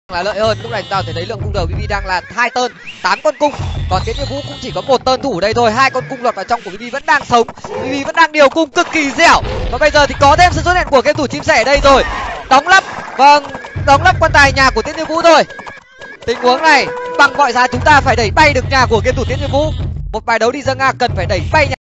là lợi hơn. Lúc này chúng ta có thể thấy lượng cung đầu BB đang là 2 tơn, 8 con cung, còn Tiến Như Vũ cũng chỉ có 1 tơn thủ ở đây thôi. 2 con cung lọt vào trong của BB vẫn đang sống, BB vẫn đang điều cung cực kỳ dẻo. Và bây giờ thì có thêm sự xuất hiện của game thủ chim sẻ ở đây rồi, đóng lắp, vâng, đóng lắp quan tài nhà của Tiến Như Vũ thôi. Tình huống này bằng mọi giá chúng ta phải đẩy bay được nhà của game thủ Tiến Như Vũ. Một bài đấu đi ra Nga cần phải đẩy bay nhà